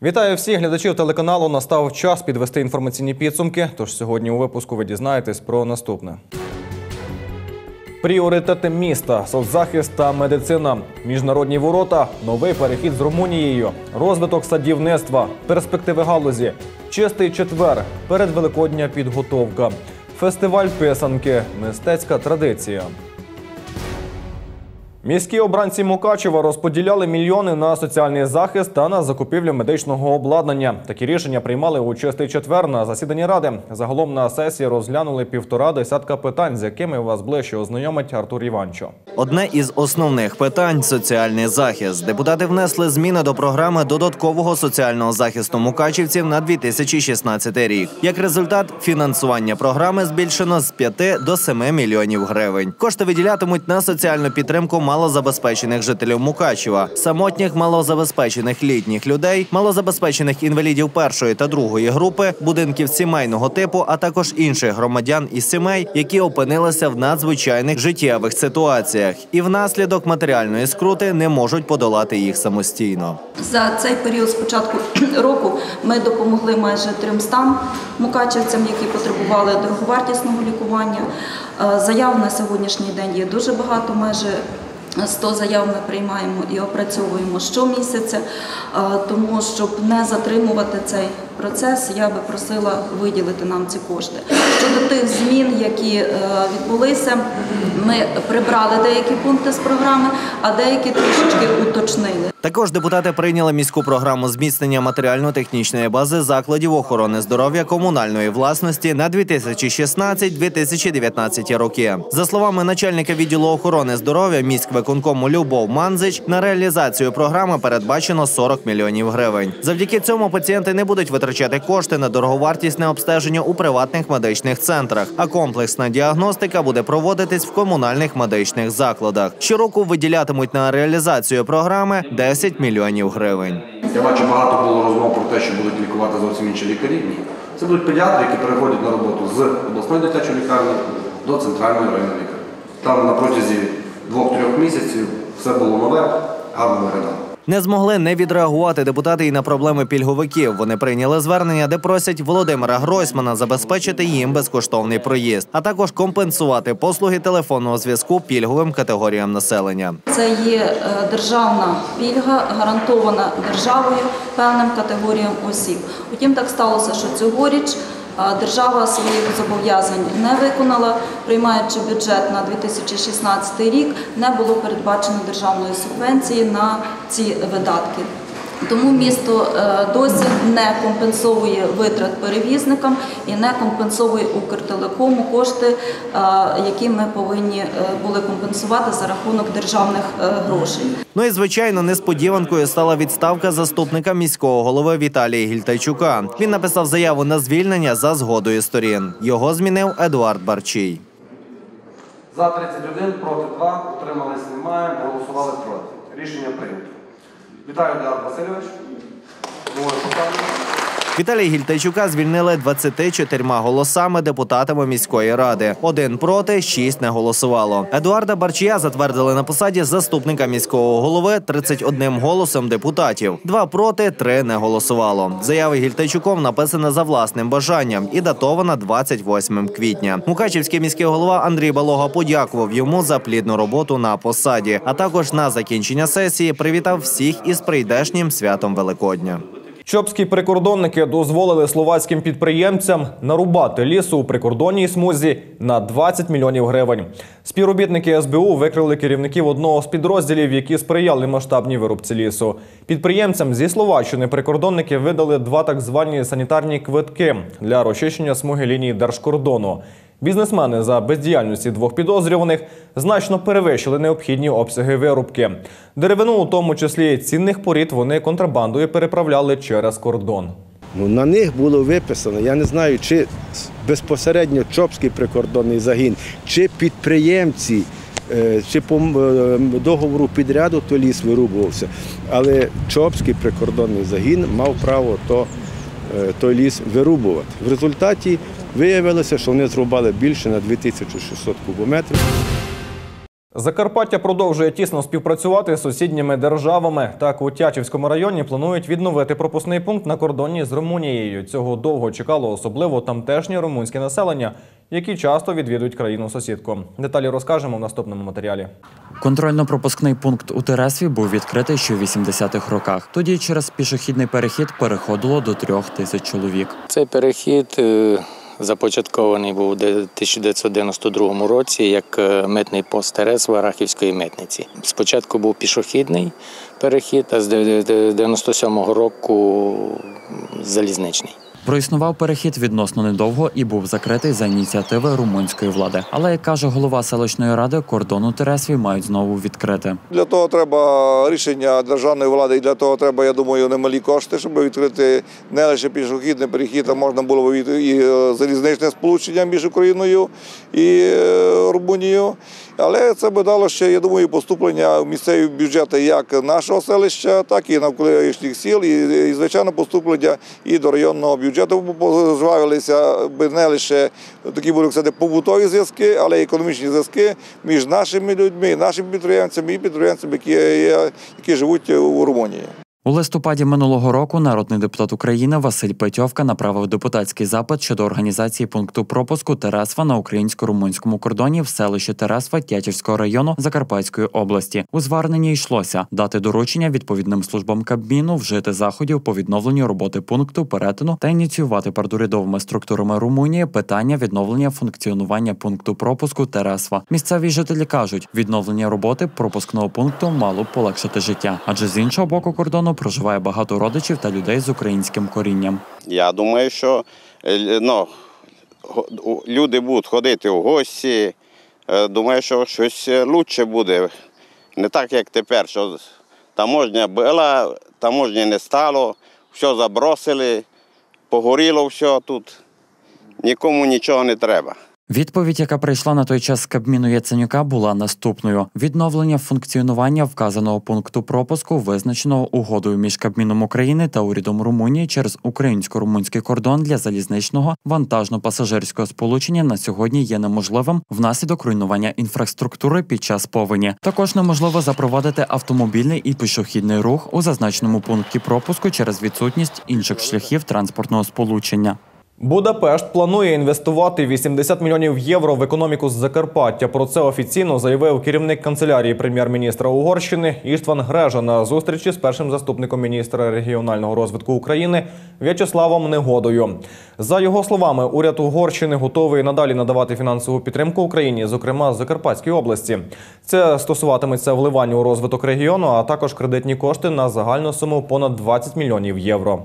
Вітаю всіх глядачів телеканалу. Настав час підвести інформаційні підсумки. Тож сьогодні у випуску ви дізнаєтесь про наступне. Пріоритети міста, соцзахист та медицина, міжнародні ворота, новий перехід з Румунією, розвиток садівництва, перспективи галузі, чистий четвер, передвеликодня підготовка, фестиваль писанки, мистецька традиція. Міські обранці Мукачева розподіляли мільйони на соціальний захист та на закупівлю медичного обладнання. Такі рішення приймали у чистий четвер на засіданні Ради. Загалом на сесії розглянули 1,5 десятка питань, з якими вас ближче ознайомить Артур Іванчо. Одне із основних питань – соціальний захист. Депутати внесли зміни до програми додаткового соціального захисту мукачівців на 2016 рік. Як результат, фінансування програми збільшено з 5 до 7 мільйонів гривень. Кошти виділятимуть на соціальну підтримку малозабезпечених жителів Мукачева, самотніх малозабезпечених літніх людей, малозабезпечених інвалідів першої та другої групи, будинків сімейного типу, а також інших громадян із сімей, які опинилися в надзвичайних життєвих ситуаціях і внаслідок матеріальної скрути не можуть подолати їх самостійно. За цей період з початку року ми допомогли майже 300 мукачівцям, які потребували дороговартісного лікування. Заяв на сьогоднішній день є дуже багато, майже 100 заяв ми приймаємо і опрацьовуємо щомісяця, тому щоб не затримувати цей процес, я би просила виділити нам ці кошти. Щодо тих змін, які відбулися, ми прибрали деякі пункти з програми, а деякі трішечки уточнили. Також депутати прийняли міську програму зміцнення матеріально-технічної бази закладів охорони здоров'я комунальної власності на 2016-2019 роки. За словами начальника відділу охорони здоров'я міськвиконкому Любов Манзич, на реалізацію програми передбачено 40 мільйонів гривень. Завдяки цьому пацієнти не будуть витрачати кошти на дороговартісне обстеження у приватних медичних центрах, а комплексна діагностика буде проводитись в комунальних медичних закладах. Щороку виділятимуть на реалізацію програми 10 мільйонів гривень. Я бачу, багато було розмов про те, що будуть лікувати зовсім інші лікарі. Ні. Це будуть педіатри, які переходять на роботу з обласної дитячої лікарні до центральної районної лікарні. Там на протязі 2-3 місяців все було нове, гарно виглядало. Не змогли не відреагувати депутати і на проблеми пільговиків. Вони прийняли звернення, де просять Володимира Гройсмана забезпечити їм безкоштовний проїзд, а також компенсувати послуги телефонного зв'язку пільговим категоріям населення. Це є державна пільга, гарантована державою певним категоріям осіб. Утім, так сталося, що цьогоріч держава своїх зобов'язань не виконала, приймаючи бюджет на 2016 рік, не було передбачено державної субвенції на ці видатки. Тому місто досі не компенсовує витрат перевізникам і не компенсовує Укртелекому кошти, які ми повинні були компенсувати за рахунок державних грошей. Ну і, звичайно, несподіванкою стала відставка заступника міського голови Віталія Гільтайчука. Він написав заяву на звільнення за згодою сторін. Його змінив Едуард Барчій. За 31, проти 2, утримались немає, голосували проти. Рішення прийнято. Вітаю, Едуард Васильович. Віталія Гільтайчука звільнили 24 голосами депутатами міської ради. 1 проти, 6 не голосувало. Едуарда Барчія затвердили на посаді заступника міського голови 31 голосом депутатів. 2 проти, 3 не голосувало. Заява Гільтайчуком написана за власним бажанням і датована 28 квітня. Мукачівський міський голова Андрій Балога подякував йому за плідну роботу на посаді, а також на закінчення сесії привітав всіх із прийдешнім святом Великодня. Чопські прикордонники дозволили словацьким підприємцям нарубати лісу у прикордонній смузі на 20 мільйонів гривень. Співробітники СБУ викрили керівників одного з підрозділів, які сприяли масштабній вирубці лісу. Підприємцям зі Словаччини прикордонники видали 2 так звані санітарні квитки для розчищення смуги лінії держкордону. Бізнесмени за бездіяльності 2 підозрюваних значно перевищили необхідні обсяги вирубки. Деревину, у тому числі цінних порід, вони контрабандою переправляли через кордон. На них було виписано, я не знаю, чи безпосередньо Чопський прикордонний загін, чи підприємці, чи по договору підряду той ліс вирубувався. Але Чопський прикордонний загін мав право той ліс вирубувати. В результаті виявилося, що вони зрубали більше на 2600 кубометрів. Закарпаття продовжує тісно співпрацювати з сусідніми державами. Так, у Тячівському районі планують відновити пропускний пункт на кордоні з Румунією. Цього довго чекало особливо тамтешнє румунське населення, які часто відвідують країну-сусідку. Деталі розкажемо в наступному матеріалі. Контрольно-пропускний пункт у Тересві був відкритий ще у 80-х роках. Тоді через пішохідний перехід переходило до 3000 чоловік. Цей перехід започаткований був у 1992 році як митний пост Тересва Рахівської митниці. Спочатку був пішохідний перехід, а з 1997 року залізничний. Проіснував перехід відносно недовго і був закритий за ініціативи румунської влади. Але, як каже голова селищної ради, кордон у Тересві мають знову відкрити. Для того треба рішення державної влади і для того треба, я думаю, немалі кошти, щоб відкрити не лише пішохідний перехід, а можна було і залізничне сполучення між Україною і Румунією. Але це би дало ще, я думаю, поступлення в місцеві бюджети як нашого селища, так і навколишніх сіл, і звичайно, поступлення і до районного бюджету, бо пожвавилися би не лише такі, будемо сказати, побутові зв'язки, але й економічні зв'язки між нашими людьми, нашими підприємцями і підприємцями, які живуть у Румунії. У листопаді минулого року народний депутат України Василь Петьовка направив депутатський запит щодо організації пункту пропуску Тересва на українсько-румунському кордоні в селищі Тересва Тячівського району Закарпатської області. У зверненні йшлося дати доручення відповідним службам Кабміну вжити заходів по відновленню роботи пункту перетину та ініціювати перед урядовими структурами Румунії питання відновлення функціонування пункту пропуску Тересва. Місцеві жителі кажуть, відновлення роботи пропускного пункту мало б полегшити життя, адже з іншого боку кордону проживає багато родичів та людей з українським корінням. Я думаю, що люди будуть ходити в гості. Думаю, що щось краще буде. Не так, як тепер, що таможня була, таможні не стало, все забросили, погоріло все тут. Нікому нічого не треба. Відповідь, яка прийшла на той час з Кабміну Яценюка, була наступною. Відновлення функціонування вказаного пункту пропуску, визначеного угодою між Кабміном України та урядом Румунії через українсько-румунський кордон для залізничного вантажно-пасажирського сполучення на сьогодні є неможливим внаслідок руйнування інфраструктури під час повені. Також неможливо запровадити автомобільний і пішохідний рух у зазначеному пункті пропуску через відсутність інших шляхів транспортного сполучення. Будапешт планує інвестувати 80 мільйонів євро в економіку Закарпаття. Про це офіційно заявив керівник канцелярії прем'єр-міністра Угорщини Іштван Грежа на зустрічі з першим заступником міністра регіонального розвитку України В'ячеславом Негодою. За його словами, уряд Угорщини готовий надалі надавати фінансову підтримку Україні, зокрема з Закарпатської області. Це стосуватиметься вливання у розвиток регіону, а також кредитні кошти на загальну суму понад 20 мільйонів євро.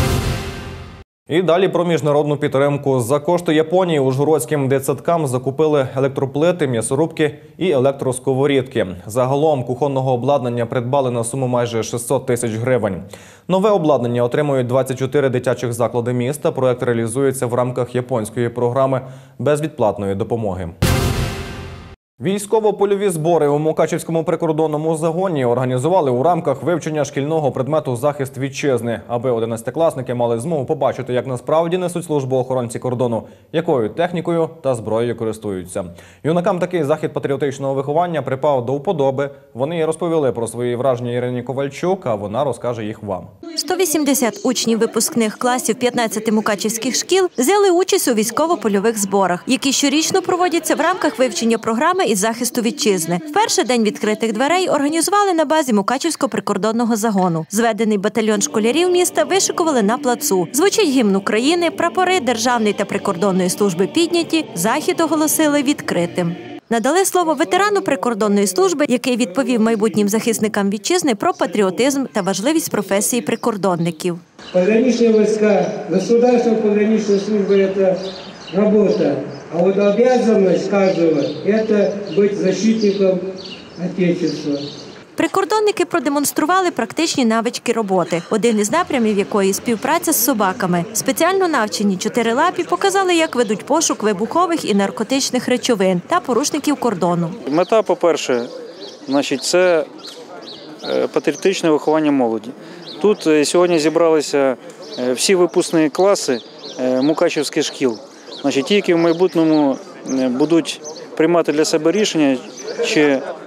І далі про міжнародну підтримку. За кошти Японії ужгородським дитсадкам закупили електроплити, м'ясорубки і електросковорідки. Загалом кухонного обладнання придбали на суму майже 600 тисяч гривень. Нове обладнання отримують 24 дитячих заклади міста. Проект реалізується в рамках японської програми безвідплатної допомоги. Військово-польові збори у Мукачівському прикордонному загоні організували у рамках вивчення шкільного предмету «Захист вітчизни», аби 11-класники мали змогу побачити, як насправді несуть службу охоронці кордону, якою технікою та зброєю користуються. Юнакам такий захід патріотичного виховання припав до вподоби. Вони і розповіли про свої враження Ірині Ковальчук, а вона розкаже їх вам. 180 учнів випускних класів 15 мукачівських шкіл взяли участь у військово-польових зборах, які щорічно проводяться в рамках вивчення програми із захисту вітчизни. В перший день відкритих дверей організували на базі Мукачівського прикордонного загону. Зведений батальйон школярів міста вишикували на плацу. Звучить гімн України, прапори Державної та прикордонної служби підняті, захід оголосили відкритим. Надали слово ветерану прикордонної служби, який відповів майбутнім захисникам вітчизни про патріотизм та важливість професії прикордонників. Пограничні війська, державна погранична служба – це робота, а от обов'язаність кожного – це бути захисником Отечества. Прикордонники продемонстрували практичні навички роботи, один із напрямів якої – співпраця з собаками. Спеціально навчені чотирилапі показали, як ведуть пошук вибухових і наркотичних речовин та порушників кордону. Мета, по-перше, це патріотичне виховання молоді. Тут сьогодні зібралися всі випускні класи мукачівських шкіл. Ті, які в майбутньому будуть приймати для себе рішення, чи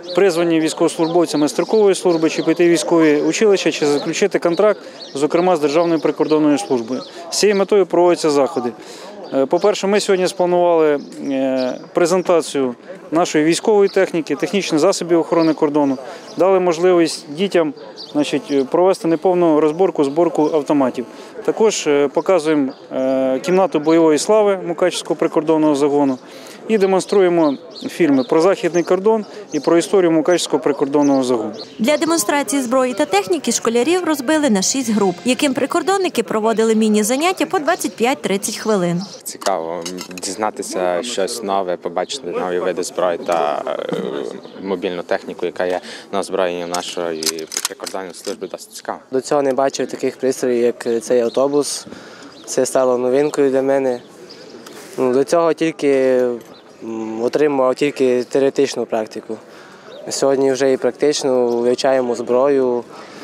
призвані військовослужбовцями строкової служби, чи піти в військові училища, чи заключити контракт, зокрема з Державною прикордонною службою. З цією метою проводяться заходи. По-перше, ми сьогодні спланували презентацію нашої військової техніки, технічних засобів охорони кордону, дали можливість дітям провести неповну зборку автоматів. Також показуємо кімнату бойової слави Мукачівського прикордонного загону і демонструємо фільми про західний кордон і про історію Мукачівського прикордонного загону. Для демонстрації зброї та техніки школярів розбили на 6 груп, яким прикордонники проводили міні-заняття по 25-30 хвилин. Цікаво дізнатися щось нове, побачити нові види зброї та мобільну техніку, яка є на озброєнні нашої прикордонної служби, досить цікаво. До цього не бачив таких пристроїв, як цей автобус. Це стало новинкою для мене. До цього отримував тільки теоретичну практику. Сьогодні вже і практично вивчаємо зброю.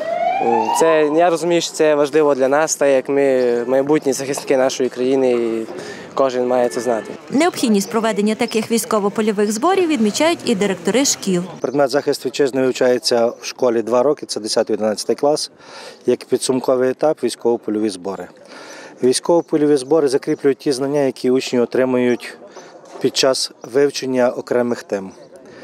Я розумію, що це важливо для нас, так як ми майбутні захисники нашої країни, і кожен має це знати. Необхідність проведення таких військово-польових зборів відмічають і директори шкіл. Предмет захист вітчизни вивчається в школі 2 роки, це 10-11 клас, як підсумковий етап військово-польові збори. Військово-польові збори закріплюють ті знання, які учні отримують під час вивчення окремих тем.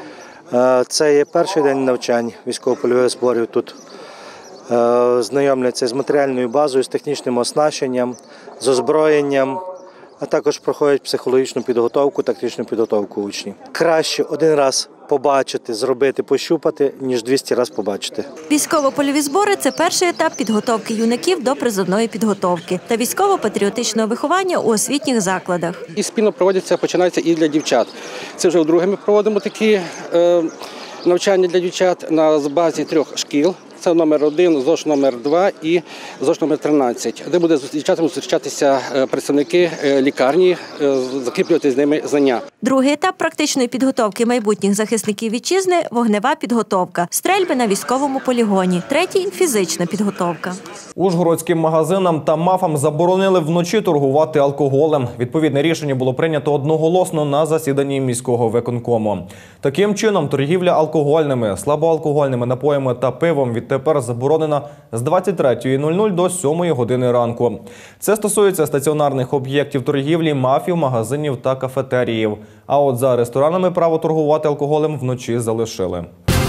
Це є перший день навчань військово-польових зборів. Тут знайомляться з матеріальною базою, з технічним оснащенням, з озброєнням, а також проходять психологічну підготовку, тактичну підготовку учнів. Краще один раз побачити, зробити, пощупати, ніж 200 разів побачити. Військово-польові збори – це перший етап підготовки юнаків до призовної підготовки та військово-патріотичного виховання у освітніх закладах. І спільно починається і для дівчат. Це вже вдруге ми проводимо такі навчання для дівчат на базі 3 шкіл. Це номер 1, ЗОШ номер 2 і ЗОШ номер 13, де буде з дівчатами зустрічатися представники лікарні, закріплювати з ними знання. Другий етап практичної підготовки майбутніх захисників вітчизни – вогнева підготовка, стрельби на військовому полігоні. Третій – фізична підготовка. Ужгородським магазинам та МАФам заборонили вночі торгувати алкоголем. Відповідне рішення було прийнято одноголосно на засіданні міського виконкому. Таким чином, торгівля алкогольними, слабоалкогольними напоями та пивом відтепер заборонена з 23:00 до 7 години ранку. Це стосується стаціонарних об'єктів торгівлі, МАФів, магазинів та кафетеріїв. А от за ресторанами право торгувати алкоголем вночі залишили.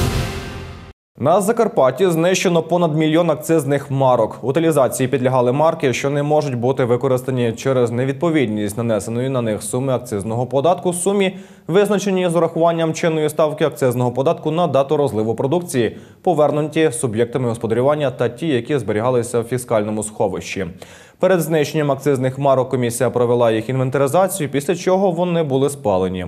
На Закарпатті знищено понад 1 мільйон акцизних марок. Утилізації підлягали марки, що не можуть бути використані через невідповідність нанесеної на них суми акцизного податку сумі, визначені з урахуванням чинної ставки акцизного податку на дату розливу продукції, повернуті суб'єктами господарювання та ті, які зберігалися в фіскальному сховищі. Перед знищенням акцизних марок комісія провела їх інвентаризацію, після чого вони були спалені.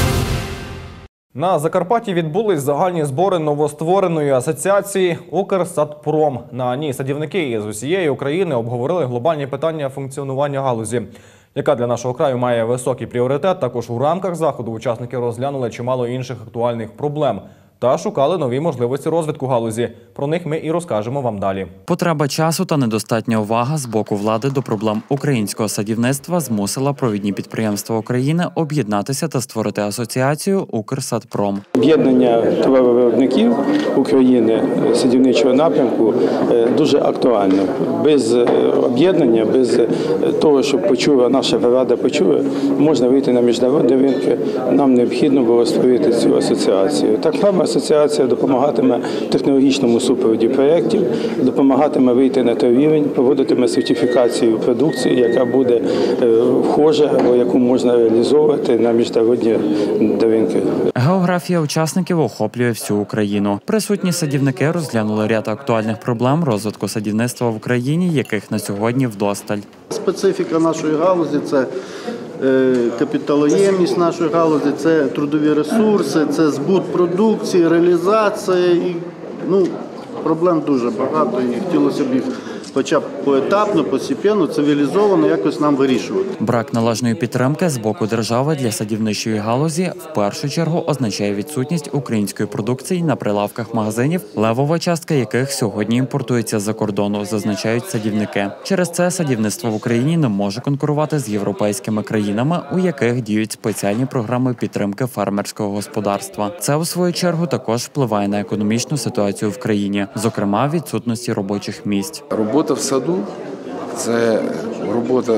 На Закарпатті відбулись загальні збори новоствореної асоціації «Укрсадпром». На ній садівники із усієї України обговорили глобальні питання функціонування галузі, яка для нашого краю має високий пріоритет. Також у рамках заходу учасники розглянули чимало інших актуальних проблем та шукали нові можливості розвитку галузі. Про них ми і розкажемо вам далі. Потреба часу та недостатня увага з боку влади до проблем українського садівництва змусила провідні підприємства України об'єднатися та створити асоціацію «Укрсадпром». Об'єднання товаровиробників України садівничого напрямку дуже актуально. Без об'єднання, без того, щоб почула наша рада, можна вийти на міжнародні ринки. Нам необхідно було створити цю асоціацію. Так само асоціація допомагатиме технологічному супроводі проєктів, допомагатиме вийти на той рівень, проводитиме сертифікацію продукції, яка буде вхожа або яку можна реалізовувати на міжнародні ринки. Географія учасників охоплює всю Україну. Присутні садівники розглянули ряд актуальних проблем розвитку садівництва в Україні, яких на сьогодні вдосталь. Специфіка нашої галузі – це капіталоємність нашої галузі, це трудові ресурси, це збут продукції, реалізація. Проблем дуже багато і хотілося б їх хоча б поетапно, постепенно, цивілізовано якось нам вирішувати. Брак належної підтримки з боку держави для садівничої галузі в першу чергу означає відсутність української продукції на прилавках магазинів, левова частка яких сьогодні імпортується з-за кордону, зазначають садівники. Через це садівництво в Україні не може конкурувати з європейськими країнами, у яких діють спеціальні програми підтримки фермерського господарства. Це, у свою чергу, також впливає на економічну ситуацію в країні, зокрема, відсутності робочих місць. Робота в саду – це робота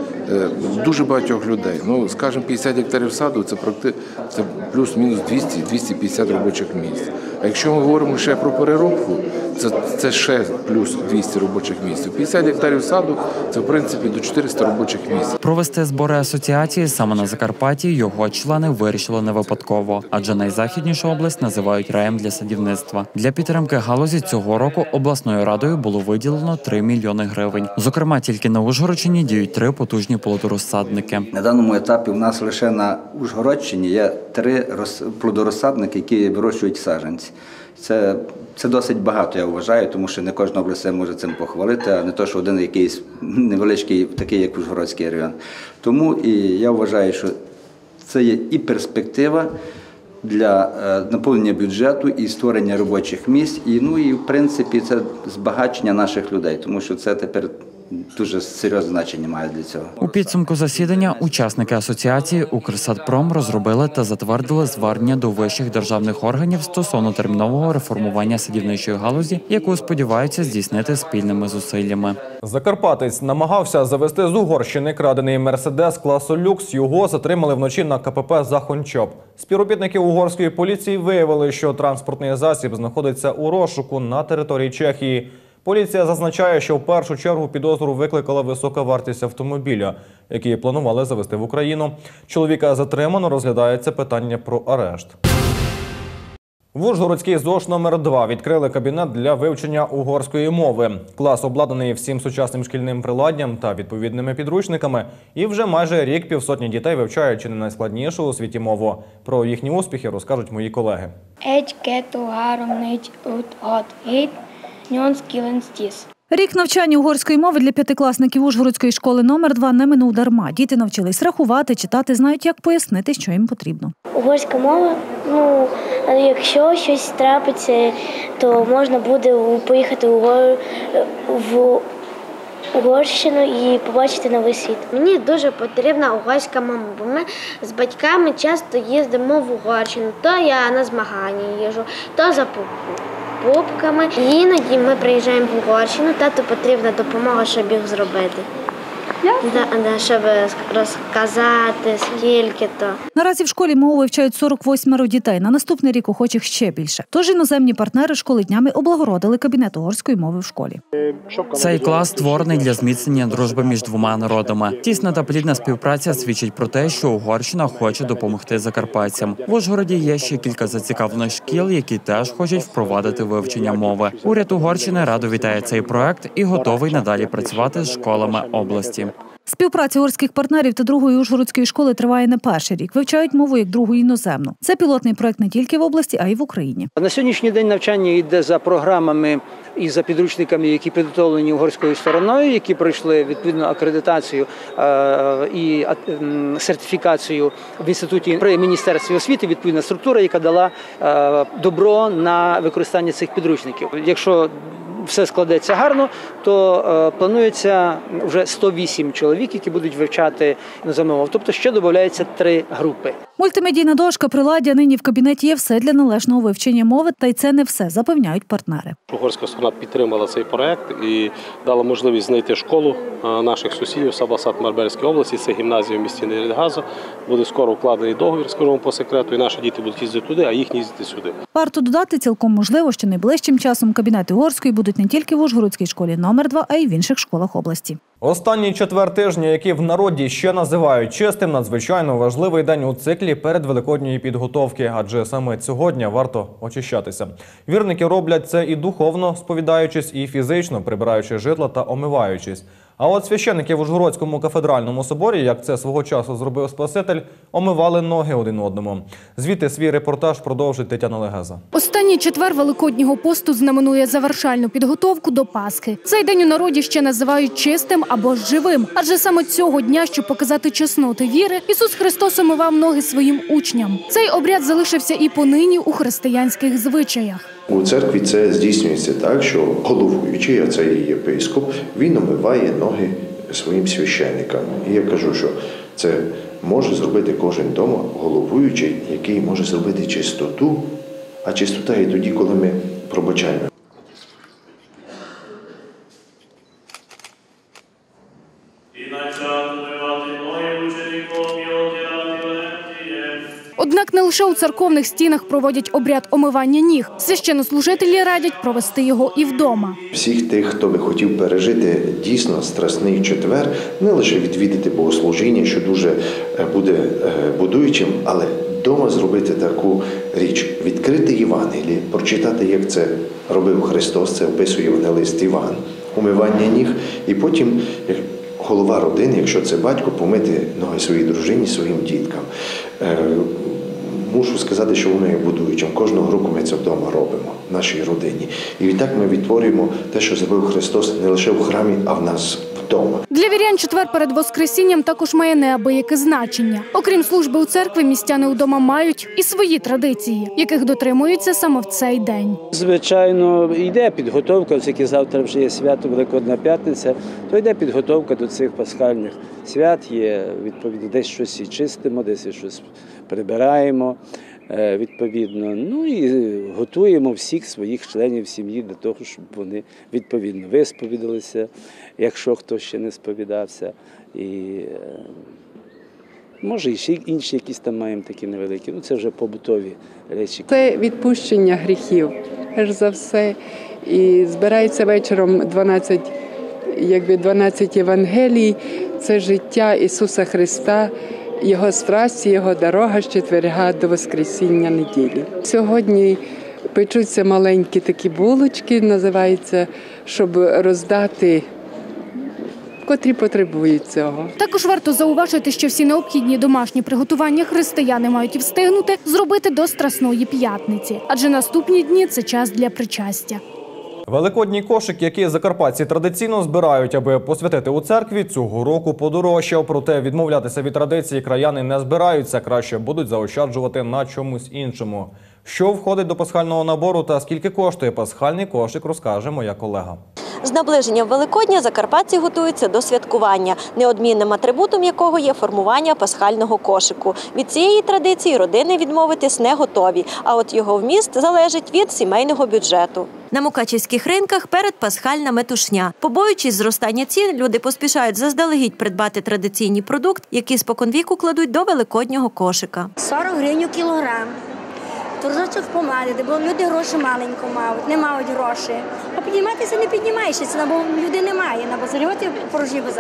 дуже багатьох людей. Ну, скажімо, 50 гектарів саду – це плюс-мінус 200-250 робочих місць. А якщо ми говоримо ще про переробку, це ще плюс 200 робочих місць. 50 гектарів саду – це, в принципі, до 400 робочих місць. Провести збори асоціації саме на Закарпатті його члени вирішили не випадково, адже найзахіднішу область називають раєм для садівництва. Для підтримки галузі цього року обласною радою було виділено 3 мільйони гривень. Зокрема, тільки на Ужгородщині діють 3 потужні плодорозсадники. На даному етапі у нас лише на Ужгородщині є 3 плодорозсадники, які вирощують саджанці. Це досить багато, я вважаю, тому що не кожна область може цим похвалити, а не то, що один якийсь невеличкий, такий як Ужгородський район. Тому і я вважаю, що це є і перспектива для наповнення бюджету, і створення робочих місць, і в принципі, це збагачення наших людей, тому що це тепер дуже серйозне значення має для цього. У підсумку засідання учасники асоціації «Укрсадпром» розробили та затвердили звернення до вищих державних органів стосовно термінового реформування садівничої галузі, яку сподіваються здійснити спільними зусиллями. Закарпатець намагався завести з Угорщини крадений «Мерседес» класу люкс. Його затримали вночі на КПП «Захончоп». Співробітники угорської поліції виявили, що транспортний засіб знаходиться у розшуку на території Чехії. Поліція зазначає, що в першу чергу підозру викликала висока вартість автомобіля, який планували завезти в Україну. Чоловіка затримано, розглядається питання про арешт. В Ужгородській ЗОШ номер 2 відкрили кабінет для вивчення угорської мови. Клас обладнаний всім сучасним шкільним приладдям та відповідними підручниками. І вже майже рік півсотні дітей вивчають чи не найскладнішу у світі мову. Про їхні успіхи розкажуть мої колеги. 1, 2, 3, 4, 5, 6, 8, 9, 10. Рік навчання угорської мови для п'ятикласників Ужгородської школи номер 2 не минув дарма. Діти навчились рахувати, читати, знають, як пояснити, що їм потрібно. Угорська мова, якщо щось трапиться, то можна буде поїхати в Угорщину і побачити новий світ. Мені дуже потрібна угорська мова, бо ми з батьками часто їздимо в Угорщину. То я на змагання їжджу, то за покупками. Іноді ми приїжджаємо в Угорщину, тату потрібна допомога, щоб їх зробити. Щоб розказати, скільки-то. Наразі в школі мову вивчають 48 дітей. На наступний рік охочих ще більше. Тож іноземні партнери школи днями облагородили кабінет угорської мови в школі. Цей клас створений для зміцнення дружби між двома народами. Тісна та плідна співпраця свідчить про те, що Угорщина хоче допомогти закарпатцям. В Ужгороді є ще кілька зацікавлених шкіл, які теж хочуть впровадити вивчення мови. Уряд Угорщини радо вітає цей проект і готовий надалі працювати з школами області. Співпраця угорських партнерів та другої ужгородської школи триває не перший рік. Вивчають мову як другу іноземну. Це пілотний проект не тільки в області, а й в Україні. На сьогоднішній день навчання йде за програмами і за підручниками, які підготовлені угорською стороною, які пройшли відповідну акредитацію і сертифікацію в інституті при Міністерстві освіти, відповідна структура, яка дала добро на використання цих підручників. Якщо все складеться гарно, то планується вже 108 чоловік, які будуть вивчати іноземну мову. Тобто ще додається 3 групи. Мультимедійна дошка, приладдя, нині в кабінеті є все для належного вивчення мови, та й це не все, запевняють партнери. Угорська сторона підтримала цей проект і дала можливість знайти школу наших сусідів Сабасат Марбельської області, це гімназія в місті Нерідгазо. Буде скоро укладений договір, скажімо по секрету, і наші діти будуть їздити туди, а їхні їздити сюди. Варто додати, цілком можливо, що найближчим часом кабінети угорської будуть не тільки в Ужгородській школі номер 2, а й в інших школах області. Останній четвер тижня, який в народі ще називають чистим, надзвичайно важливий день у циклі передвеликодньої підготовки, адже саме цього дня варто очищатися. Вірники роблять це і духовно, сповідаючись, і фізично, прибираючи житла та омиваючись. А от священники в Ужгородському кафедральному соборі, як це свого часу зробив Спаситель, омивали ноги один одному. Звідти свій репортаж продовжить Тетяна Легеза. Останній четвер Великоднього посту знаменує завершальну підготовку до Пасхи. Цей день у народі ще називають чистим або ж живим. Адже саме цього дня, щоб показати чесноти віри, Ісус Христос омивав ноги своїм учням. Цей обряд залишився і понині у християнських звичаях. У церкві це здійснюється так, що головуючий, а це і єпископ, він омиває ноги своїм священникам. І я кажу, що це може зробити кожен вдома головуючий, який може зробити чистоту, а чистота і тоді, коли ми пробачаємо. Однак не лише у церковних стінах проводять обряд омивання ніг. Священнослужителі радять провести його і вдома. Всіх тих, хто би хотів пережити дійсно страсний четвер, не лише відвідати богослужіння, що дуже буде будуючим, але вдома зробити таку річ, відкрити Євангеліє, прочитати, як це робив Христос, це описує євангелист Іван, умивання ніг, і потім, як голова родини, якщо це батько, помити ноги своїй дружині, своїм діткам. Мушу сказати, що воно є будуючим. Кожного року ми це вдома робимо, в нашій родині. І відтак ми відтворюємо те, що зробив Христос не лише в храмі, а в нас вдома. Для вірян четвер перед Воскресінням також має неабияке значення. Окрім служби у церкві, містяни вдома мають і свої традиції, яких дотримуються саме в цей день. Звичайно, йде підготовка, оскільки завтра вже є свято Великодна П'ятниця, то йде підготовка до цих пасхальних свят, є, відповідно, десь щось і чистимо, десь і щось прибираємо, відповідно, ну і готуємо всіх своїх членів сім'ї для того, щоб вони, відповідно, висповідалися, якщо хтось ще не сповідався, і може і ще інші якісь там маємо такі невеликі, ну це вже побутові речі. Це відпущення гріхів, перш за все, і збирається вечором 12 Євангелій, це життя Ісуса Христа, Його страсті, Його дорога з четверга до Воскресіння неділі. Сьогодні печуться маленькі такі булочки, називається, щоб роздати, котрі потребують цього. Також варто зауважити, що всі необхідні домашні приготування християни мають встигнути зробити до Страсної П'ятниці. Адже наступні дні – це час для причастя. Великодній кошик, який закарпатці традиційно збирають, аби посвятити у церкві, цього року подорожчав. Проте відмовлятися від традиції краяни не збираються. Краще будуть заощаджувати на чомусь іншому. Що входить до пасхального набору та скільки коштує пасхальний кошик, розкаже моя колега. З наближенням Великодня закарпатці готуються до святкування, неодмінним атрибутом якого є формування пасхального кошику. Від цієї традиції родини відмовитись не готові, а от його вміст залежить від сімейного бюджету. На мукачівських ринках передпасхальна метушня. Побоюючись зростання цін, люди поспішають заздалегідь придбати традиційний продукт, який споконвіку кладуть до великоднього кошика. 40 гривень кілограм. Торжочок помадити, бо люди гроші маленько мають, не мають грошей. А підніматися не піднімаєшся, бо людей немає на базарі, от порожній базар.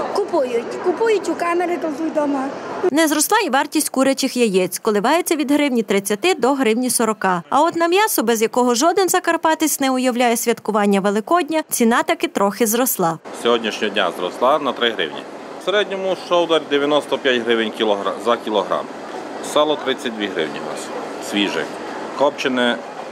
Купують у камери, кладуть вдома. Не зросла і вартість курячих яєць, коливається від гривні 30 до гривні 40. А от на м'ясо, без якого жоден закарпатець не уявляє святкування Великодня, ціна таки трохи зросла. Сьогоднішнього дня зросла на 3 гривні. В середньому шовдар 95 гривень за кілограм. Сало 32 гривні у нас. Свіже, копчене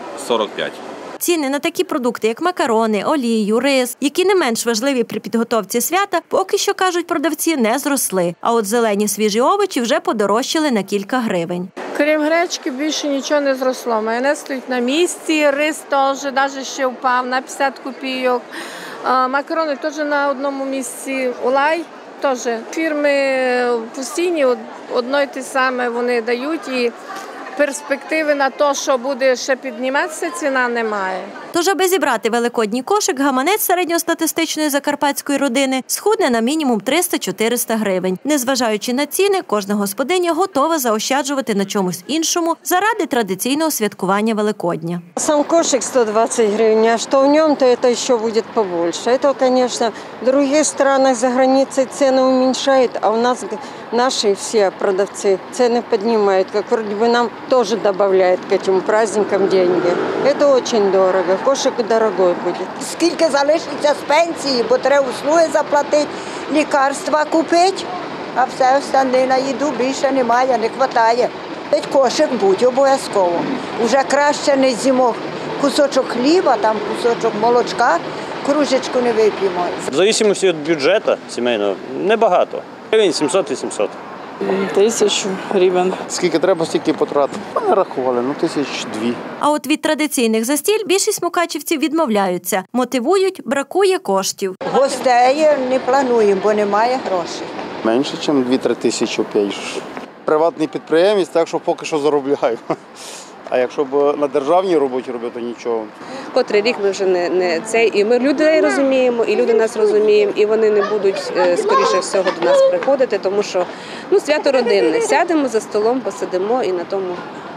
45. Ціни на такі продукти, як макарони, олію, рис, які не менш важливі при підготовці свята, поки що, кажуть продавці, не зросли. А от зелені свіжі овочі вже подорожчали на кілька гривень. Крім гречки, більше нічого не зросло. Майонез стоїть на місці, рис теж, навіть ще впав на 50 копійок. Макарони теж на одному місці, олай теж. Фірми постійні, одно й те саме вони дають і перспективи на те, що буде ще підніматися, ціна немає. Тож, аби зібрати великодній кошик, гаманець середньостатистичної закарпатської родини схудне на мінімум 300-400 гривень. Незважаючи на ціни, кожна господиня готова заощаджувати на чомусь іншому заради традиційного святкування Великодня. Сам кошик 120 гривен, а что в нем, то это еще будет побольше. Это, конечно, в других странах за границей цены уменьшают, а у нас Наши все продавцы цены поднимают, как вроде бы нам тоже добавляют к этим праздникам деньги. Это очень дорого, кошик дорогой будет. Скільки залишиться з пенсії, бо треба услуги заплатити, лікарства купити, а все остальне на їду більше немає, не вистачає. Кошик будь обов'язково. Уже краще не з'їмо кусочок хліба, там кусочок молочка, кружечку не вип'ємо. В залежності від бюджету сімейного небагато. Гривень 700-800. 1000 гривень. Скільки треба, стільки потратити. Ми рахували, 1002. А от від традиційних застіль більшість мукачівців відмовляються. Мотивують – бракує коштів. Гостей не плануємо, бо немає грошей. Менше, ніж 2-3 тисячі. Приватний підприємець, так що поки що заробляю. А якщо б на державній роботі робити, то нічого. Котрий рік ми вже не цей, і ми людей розуміємо, і люди нас розуміємо, і вони не будуть, скоріше всього, до нас приходити, тому що свято родинне. Сядемо за столом, посидимо і на тому.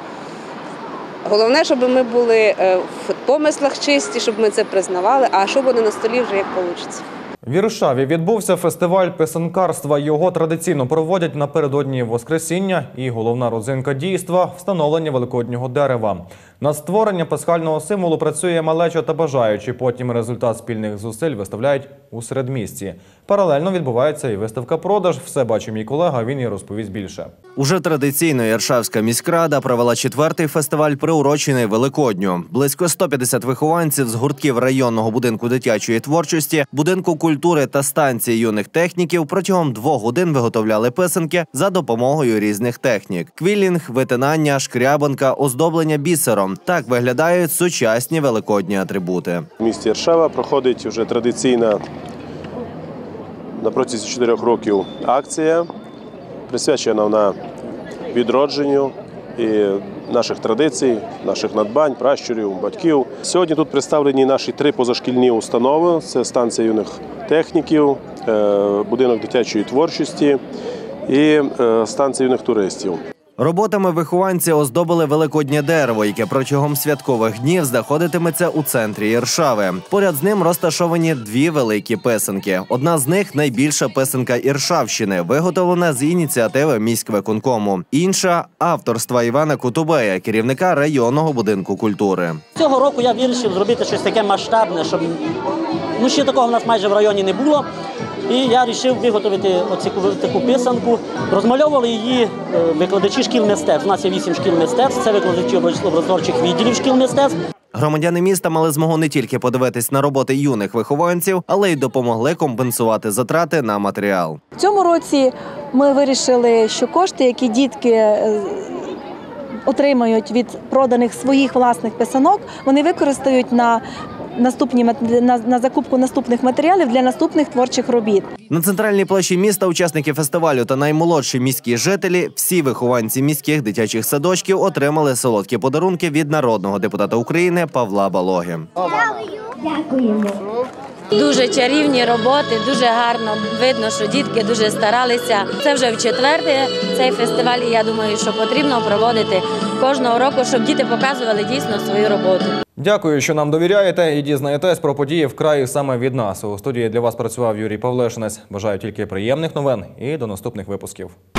Головне, щоб ми були в помислах чисті, щоб ми це признавали, а щоб вони на столі вже як вийде. В Іршаві відбувся фестиваль писанкарства. Його традиційно проводять напередодні Воскресіння. І головна родзинка дійства – встановлення великоднього дерева. Над створення пасхального символу працює малеча та бажаючі. Потім результат спільних зусиль виставляють у середмісті. Паралельно відбувається і виставка-продаж. Все бачив мій колега, він і розповість більше. Уже традиційно Іршавська міськрада провела 4-й фестиваль, приурочений Великодню. Близько 150 вихованців з гуртків районного будинку дитячої творчості, будинку культури та станції юних техніків протягом 2 годин виготовляли писанки за допомогою різних технік. Квілінг, витинання, шкрябанка, оздоблення бісером. Так виглядають сучасні великодні атрибути. В місті Іршава проходить вже традиційна на протязі 4 років акція, присвячена вона відродженню і наших традицій, наших надбань, пращурів, батьків. Сьогодні тут представлені наші 3 позашкільні установи. Це станція юних техніків, будинок дитячої творчості і станція юних туристів. Роботами вихованці оздобили великоднє дерево, яке протягом святкових днів знаходитиметься у центрі Іршави. Поряд з ним розташовані 2 великі писанки. Одна з них – найбільша писанка Іршавщини, виготовлена з ініціативи міськвиконкому. Інша – авторства Івана Кутубея, керівника районного будинку культури. Цього року я вирішив зробити щось таке масштабне, щоб ще такого в нас майже в районі не було. І я вирішив виготовити таку писанку. Розмальовували її викладачі шкіл мистецтв. У нас є 8 шкіл мистецтв, це викладачі образотворчих відділів шкіл мистецтв. Громадяни міста мали змогу не тільки подивитись на роботи юних вихованців, але й допомогли компенсувати затрати на матеріал. В цьому році ми вирішили, що кошти, які дітки отримають від проданих своїх власних писанок, вони використають на закупку наступних матеріалів для наступних творчих робіт. На центральній площі міста учасники фестивалю та наймолодші міські жителі, всі вихованці міських дитячих садочків отримали солодкі подарунки від народного депутата України Павла Балоги. Дякуємо. Дуже чарівні роботи, дуже гарно видно, що дітки дуже старалися. Це вже в 4-й цей фестиваль, і я думаю, що потрібно проводити кожного року, щоб діти показували дійсно свою роботу. Дякую, що нам довіряєте і дізнаєтесь про події в краї саме від нас. У студії для вас працював Юрій Павлешинець. Бажаю тільки приємних новин і до наступних випусків.